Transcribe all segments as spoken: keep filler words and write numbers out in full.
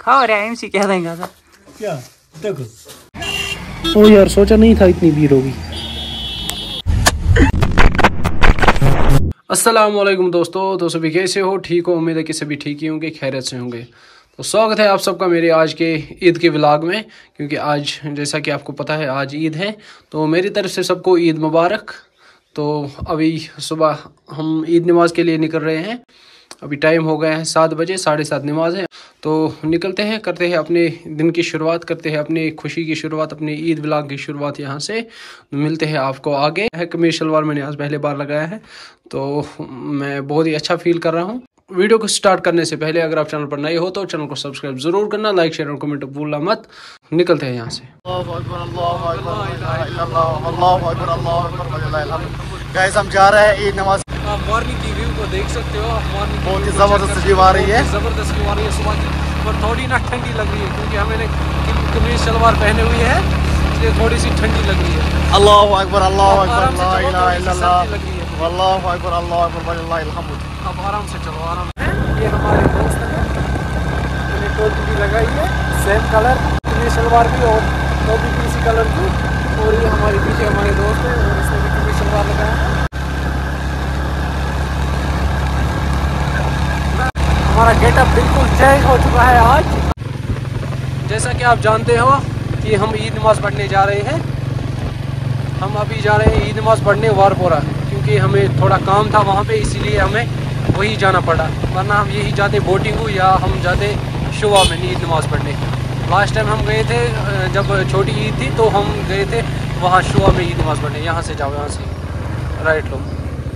खाओ रैम सी क्या देंगे था क्या देखो। ओ यार सोचा नहीं था इतनी भीड़ होगी। अस्सलाम वालेकुम दोस्तों, तो सभी कैसे हो? ठीक हो? उम्मीद है कि सभी ठीक ही होंगे, खैरियत से होंगे। तो स्वागत है आप सबका मेरे आज के ईद के व्लॉग में, क्योंकि आज जैसा कि आपको पता है आज ईद है, तो मेरी तरफ से सबको ईद मुबारक। तो अभी सुबह हम ईद नमाज के लिए निकल रहे हैं। अभी टाइम हो गया है सात बजे, साढ़े सात नमाज है। तो निकलते हैं, करते हैं अपने दिन की शुरुआत, करते हैं अपनी खुशी की शुरुआत, अपने ईद व्लॉग की शुरुआत यहाँ से। मिलते हैं आपको आगे। है कमीज शलवार मैंने आज पहले बार लगाया है, तो मैं बहुत ही अच्छा फील कर रहा हूँ। वीडियो को स्टार्ट करने से पहले अगर आप चैनल पर नए हो तो चैनल को सब्सक्राइब जरूर करना, लाइक शेयर और कमेंट भूलना मत। निकलते हैं यहाँ से। गाइस हम जा रहे हैं ईद नमाज। आप मॉर्निंग की व्यू को देख सकते हो। आप मॉर्निंग बहुत ही जबरदस्त व्यू आ रही है, जबरदस्त व्यू आ रही है सुबह की, और थोड़ी ना ठंडी लग रही है क्योंकि हमने कमीज शलवार पहने हुई है, इसलिए थोड़ी सी ठंडी लग रही है। अल्लाह अकबर, अल्लाह अकबर, ला इलाहा इल्लल्लाह, अल्लाह अकबर, अल्लाह अकबर, वलिल्लाहिल हम्द। अब आराम से चलो, आराम से। ये हमारे दोस्त हैं, मैंने टोपी भी लगाई है, सेम कलर कमीज शलवार भी और टोपी भी इसी कलर की। और ये हमारे पीछे हमारे दोस्त हैं, उसने भी कमीज शलवार लगाया है। हमारा गेटअप बिल्कुल चेंज हो चुका है आज। जैसा कि आप जानते हो कि हम ईद नमाज पढ़ने जा रहे हैं। हम अभी जा रहे हैं ईद नमाज पढ़ने वारपोरा, क्योंकि हमें थोड़ा काम था वहाँ पे, इसीलिए हमें वही जाना पड़ा, वरना हम यही जाते बोटिंग हो या हम जाते शुआ में ईद नमाज पढ़ने। लास्ट टाइम हम गए थे जब छोटी ईद थी, तो हम गए थे वहाँ शुआ में ईद नमाज पढ़ने। यहाँ से जाओ, यहाँ से राइट लो।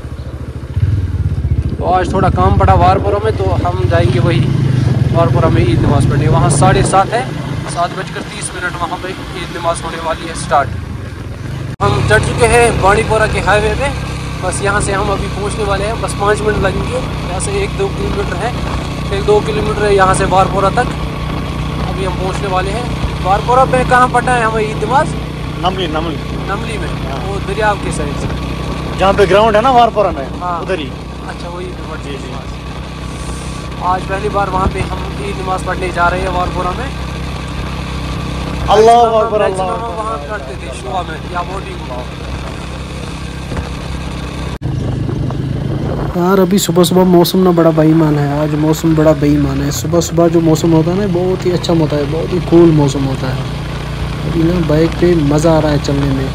तो आज थोड़ा काम पड़ा वारपुरा में, तो हम जाएंगे वही वारपुरा में ईद नमाज पढ़ने। वहाँ साढ़े सात है, सात बजकर तीस मिनट वहाँ पे ईद नमाज होने वाली है स्टार्ट। हम चढ़ चुके हैं बाड़ीपोरा के हाईवे पे। बस यहाँ से हम अभी पहुँचने वाले हैं, बस पाँच मिनट लगेंगे। यहाँ से एक दो किलोमीटर है, एक दो किलोमीटर है यहाँ से वारपुरा तक। अभी हम पहुँचने वाले हैं वारपुरा पे। कहाँ पढ़ना है हमें ईद नमाज? नमली नमली नमली में, वो दरिया के साइड से, जहाँ पे ग्राउंड है ना वारपुरा में, हाँ उधर ही। अच्छा वही जी जी। आज पहली बार वहाँ पे हम ईद नमाज पढ़ने जा रहे हैं वारपुरा में। अल्लाह अकबर, अल्लाह वहाँ करते थे शुआ में या बोटिंग। यार अभी सुबह सुबह मौसम ना बड़ा बेईमान है। आज मौसम बड़ा बेईमान है। सुबह सुबह जो मौसम होता है ना, बहुत ही अच्छा होता है, बहुत ही कूल मौसम होता है। अभी ना बाइक पे मज़ा आ रहा है चलने में।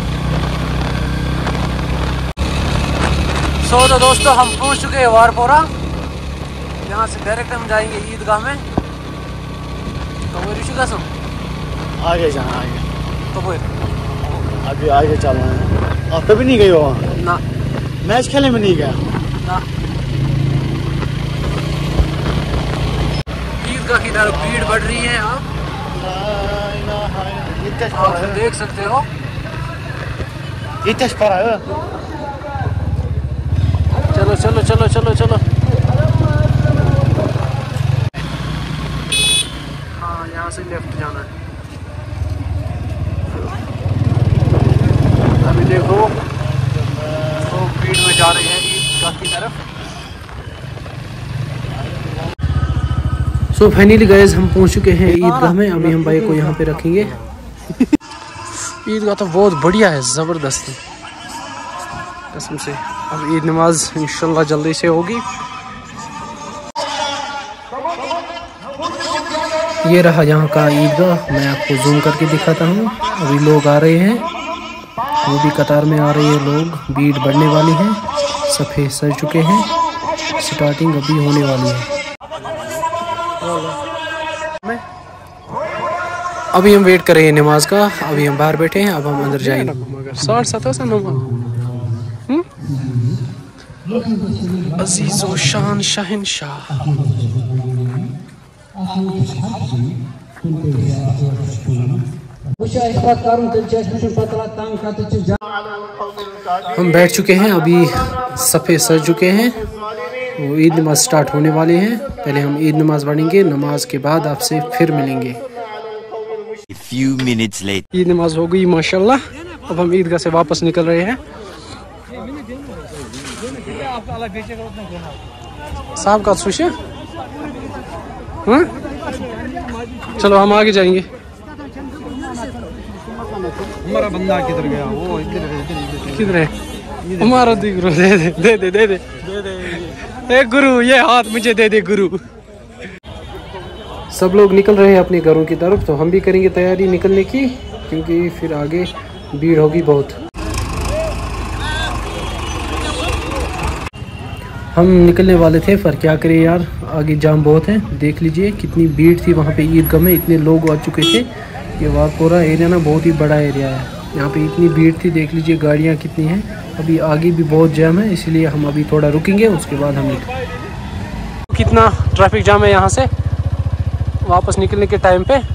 सो तो दोस्तों हम पहुंच चुके हैं वारपोरा। यहाँ से डायरेक्ट हम जाएंगे ईदगाह में। तो वो ऋषि कसम आगे जाना, आगे तो वो आगे आगे चलना है। आप कभी नहीं गए हो वहाँ? ना, मैच खेलने में नहीं गया ना। ईदगाह की तरफ भीड़ बढ़ रही है। आप आप देख सकते हो। इतना पर है। चलो चलो चलो चलो चलो। हाँ यहाँ से लेफ्ट जाना है। अभी देखो तो भीड़ में जा रहे हैं ईदगाह की तरफ। सो फाइनली गाइस हम पहुंच चुके हैं ईदगाह में। अभी हम बाइक को यहाँ पे रखेंगे। ईदगाह तो बहुत बढ़िया है, ज़बरदस्त है कसम से। अब ईद नमाज इंशाल्लाह जल्दी से होगी। ये रहा यहाँ का ईदगाह, मैं आपको जूम करके दिखाता हूँ। अभी लोग आ रहे हैं, वो भी कतार में आ रहे हैं लोग। भीड़ बढ़ने वाली है, सफ़ेद सज चुके हैं, स्टार्टिंग अभी होने वाली है। अभी हम वेट कर रहे हैं नमाज का। अभी हम बाहर बैठे हैं, अब हम अंदर जाएंगे। साठ सत्तर नमाज अजीज़ो शान शहनशाह। हम बैठ चुके हैं, अभी सफ़ेद सज चुके हैं। वो ईद नमाज स्टार्ट होने वाली है। पहले हम ईद नमाज पढ़ेंगे, नमाज के बाद आपसे फिर मिलेंगे। A few minutes later. Eid नमाज हो गई माशाल्लाह। अब हम ईदगाह से वापस निकल रहे हैं। साहब का सुशे हाँ चलो हम आगे जाएंगे। हमारा बंदा किधर गया? वो इधर किधर है हमारा? दे गुरु, दे दे दे दे दे दे ए गुरु, ये हाथ मुझे दे दे गुरु। सब लोग निकल रहे हैं अपने घरों की तरफ, तो हम भी करेंगे तैयारी निकलने की, क्योंकि फिर आगे भीड़ होगी बहुत। हम निकलने वाले थे, पर क्या करें यार, आगे जाम बहुत है। देख लीजिए कितनी भीड़ थी वहाँ पे ईदगाह में, इतने लोग आ चुके थे। ये वारपोरा एरिया ना बहुत ही बड़ा एरिया है, यहाँ पे इतनी भीड़ थी। देख लीजिए गाड़ियाँ कितनी हैं। अभी आगे भी बहुत जाम है, इसलिए हम अभी थोड़ा रुकेंगे, उसके बाद हम निकलेंगे। कितना ट्रैफिक जाम है यहाँ से वापस निकलने के टाइम पे।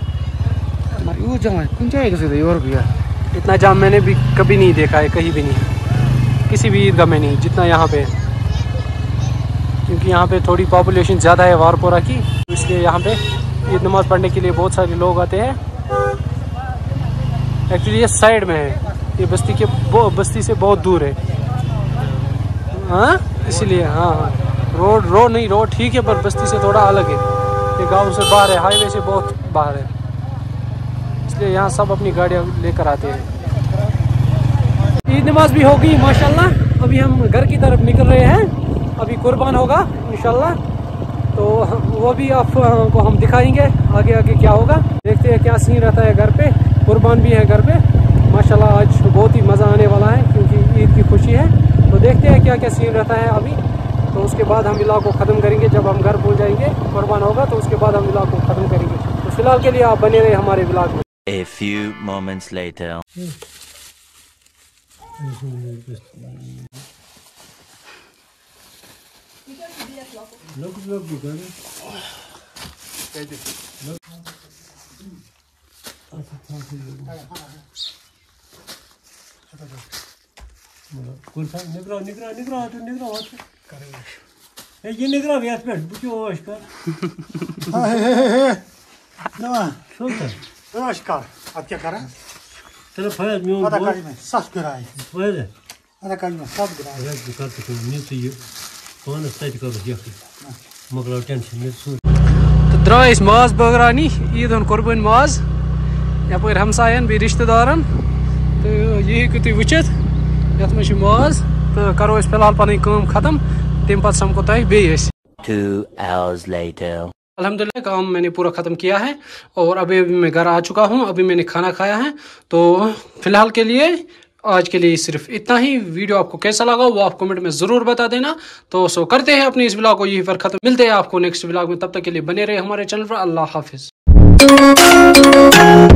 इतना जाम मैंने भी कभी नहीं देखा है, कहीं भी नहीं, किसी भी ईदगाह में नहीं जितना यहाँ पे, क्योंकि यहाँ पे थोड़ी पॉपुलेशन ज़्यादा है वारपोरा की, इसलिए यहाँ पे ईद नमाज़ पढ़ने के लिए बहुत सारे लोग आते हैं। एक्चुअली ये साइड में है, ये बस्ती के बस्ती से बहुत दूर है, हाँ इसीलिए। हाँ रोड रोड नहीं रोड ठीक है, पर बस्ती से थोड़ा अलग है, ये गांव से बाहर है, हाईवे से बहुत बाहर है, इसलिए यहाँ सब अपनी गाड़ियाँ लेकर आते हैं। ईद नमाज भी होगी माशाल्लाह। अभी हम घर की तरफ निकल रहे हैं, अभी कुर्बान होगा इंशाल्लाह, तो वो भी आपको हम दिखाएंगे आगे आगे क्या होगा। देखते हैं क्या सीन रहता है घर पे। कुर्बान भी है घर पे माशाल्लाह, आज बहुत ही मज़ा आने वाला है, क्योंकि ईद की खुशी है। तो देखते हैं क्या क्या सीन रहता है अभी, तो उसके बाद हम व्लॉग को ख़त्म करेंगे। जब हम घर पहुंच जाएंगे, कुर्बान होगा, तो उसके बाद हम व्लॉग को ख़त्म करेंगे। तो फिलहाल के लिए आप बने रहे हमारे व्लॉग में। A few moments later. निगरा निगरा निगरा तो निगरा होता है ये निगरा व्यास पे बुझो नमस्कार नवा नमस्कार आप क्या कर रहे हैं? तेरा फैज में आधा काली में साफ कराए फैज आधा काली में साफ कराए है दुकान तो नहीं तो ये कौन स्टाइल कर दिया मगर टेंशन में सो तो द्राइस माज बगरानी ईद हन कुर्बान माज यपर हमसायन बे रिश्तेदारन, तो ये हेकु तुम वुचित यथ में माज। तो करो इस फिलहाल पन काम खत्म, तम पे समको तुम बे। Two hours later. अल्हम्दुलिल्लाह काम मैंने पूरा ख़त्म किया है, और अभी अभी मैं घर आ चुका हूँ, अभी मैंने खाना खाया है। तो फिलहाल के लिए आज के लिए सिर्फ इतना ही। वीडियो आपको कैसा लगा वो आप कमेंट में ज़रूर बता देना। तो सो करते हैं अपने इस व्लॉग को यहीं पर ख़त्म। मिलते हैं आपको नेक्स्ट व्लॉग में, तब तक के लिए बने रहे हमारे चैनल पर। अल्लाह हाफिज़।